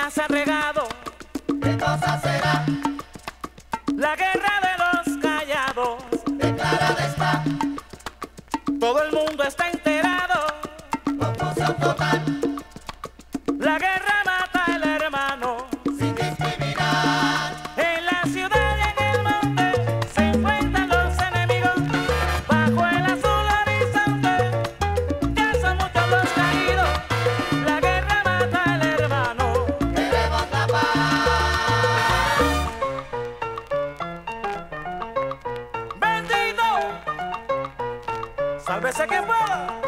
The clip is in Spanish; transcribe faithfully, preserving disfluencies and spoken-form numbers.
ya se ha regado. ¿Qué cosa será? La guerra de los callados. Declarada está. Todo el mundo está enterado. Confusión total. La guerra mata al hermano. Sin discriminar. En la ciudad y en el monte se enfrentan los enemigos. Bajo el azul horizonte ya son muchos los caídos. La guerra mata al hermano. Queremos la paz. ¡Bendito! ¡Sálvese quien pueda!